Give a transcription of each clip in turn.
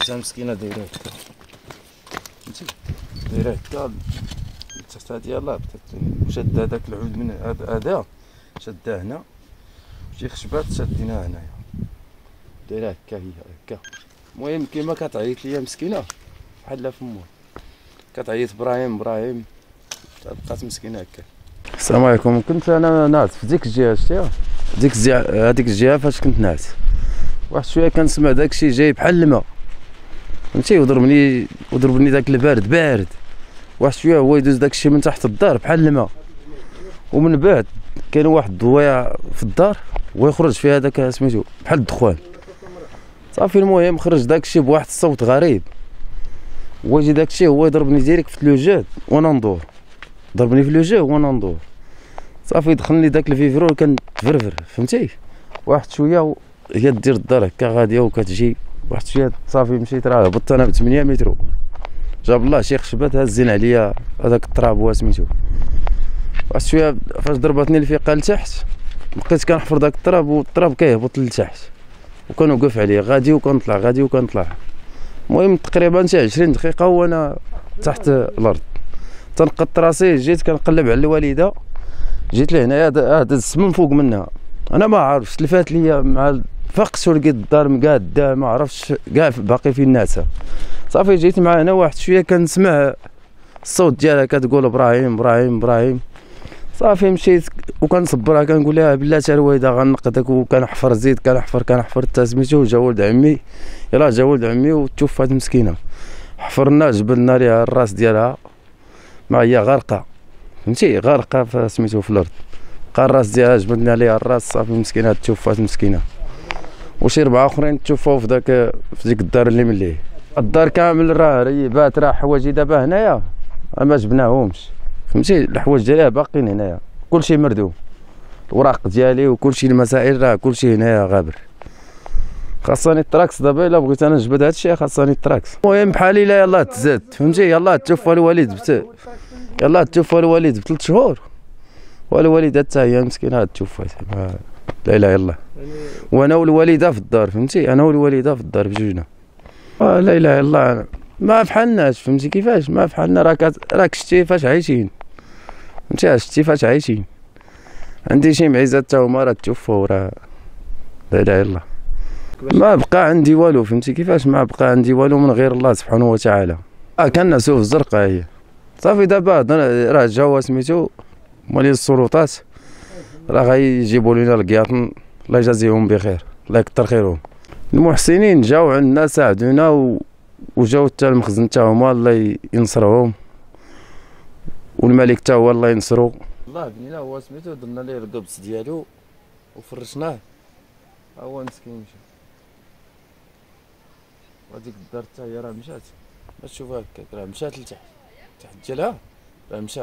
تا مسكينه دايره هكا، فهمتي، دايره هكا تحت هادي يلاه بدات شاده هذاك العود من هذا شاده هنا، شي خشبات شادينها هنايا دايره هكا هي هكا. المهم كيما كتعيط ليا مسكينه بحال فمها كتعيط ابراهيم بقات مسكينه هكا. السلام عليكم. كنت انا ناعس في ديك الجهه، شتيها هذيك الجهه فاش كنت ناعس، واحد شويه كنسمع داكشي جاي بحال الماء، فهمتي، وضربني داك البارد بارد. واحد شويه هو يدوز داكشي من تحت الدار بحال الماء، ومن بعد كان واحد الضويع في الدار ويخرج فيها داك سميتو بحال الدخان صافي. المهم خرج داكشي بواحد الصوت غريب، ويجي داكشي هو يضربني ديريكت في الوجه وانا ندور، ضربني في الوجه وانا ندور صافي. دخلني داك الفيفرول كان تفرفر، فهمتي. واحد شويه هي دير الدار هكا غاديه وكتجي، واحد شويه صافي مشيت راه هبطت انا ب 8 متر، جاب الله شي خشبات هازين عليا هذاك التراب هو سميتو. واحد شويه فاش ضربتني الفيقه لتحت بقيت كنحفر داك التراب، والتراب كيهبط لتحت وكنوقف عليه غادي وكنطلع. المهم تقريبا شي 20 دقيقه وانا تحت الارض. تنقط راسي، جيت كنقلب على الوالده، جيت لهنايا دازت من فوق منها، انا ما عارفش تلفات ليا مع فقت ولقيت الدار مقاده، ما عرفتش كاع باقي فين الناس. صافي جيت مع هنا واحد شويه كنسمع الصوت ديالها كتقول ابراهيم. صافي مشيت وكنصبرها كنقول لها بلاتي الوالده غنقدك، وكنحفر زيد كنحفر حتى سميتو جا ولد عمي وتوفات مسكينه. حفرنا جبلنا ليها الراس ديالها ما هي غارقه، فهمتي، غارقه سميتو في الارض، بقى الراس ديالها جبدنا ليها الراس صافي مسكينه توفات مسكينه. وشي 4 اخرين توفاو في ديك الدار اللي مليه. الدار كامل راه ريبات، راه حوايجي دابا هنايا ما جبناهمش، فهمتي، الحوايج ديالها باقيين هنايا، كلشي مردوم، الوراق ديالي وكلشي، المسائل راه كلشي هنايا غابر. خاصني التراكس دابا الا بغيت انا نجبد هادشي خاصني التراكس. المهم بحالي لا يلاه تزاد، فهمتي، يلاه توفى الوالد ب 3 شهور، والوالده حتى هي مسكينه توفات، لا اله الا الله. وانا والوالده في الدار، فهمتي، انا والوالده في الدار بجوجنا. لا اله الا الله، ما بحالناش، فهمتي كيفاش ما بحالنا. راك شتي فاش عايشين، فهمتي، شتي فاش عايشين. عندي شي معيزات تا هما راه توفاو، راه لا اله الا الله. ما بقى عندي والو، فهمتي كيفاش ما بقى عندي والو من غير الله سبحانه وتعالى. كنعسو في الزرقاء هي صافي. دابا راه جاوا سميتو مولي السلطات، راه غيجيبوا لينا القياطن، الله يجازيهم بخير، الله يكثر خيرهم. المحسنين جاو عندنا ساعدونا، وجاو حتى المخزن تا هما الله ينصرهم، والملك تا هو الله ينصرو. الله بنينا هو سميتو، درنا ليه القبص ديالو وفرشناه، ها هو مسكين مشى. وهاديك الدار تا هي راه مشات، ما تشوفها هكاك راه مشات لتحت، تحت ديالها راه مشى.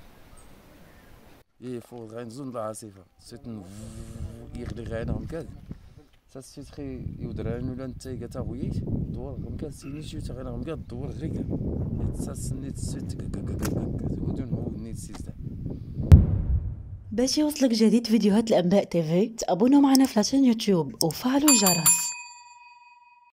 فوق غينزل العاصفه سيت يغلي غينهم كاد سيت خي يودران ولا انت تا غويت دور غمكاد سيني شي تا غير غمكاد دور غير كاع سنيت سيت ودون هو نيت سيزدا. باش يوصلك جديد فيديوهات الانباء تيفي تابونوا معنا في لاشين يوتيوب وفعلوا الجرس.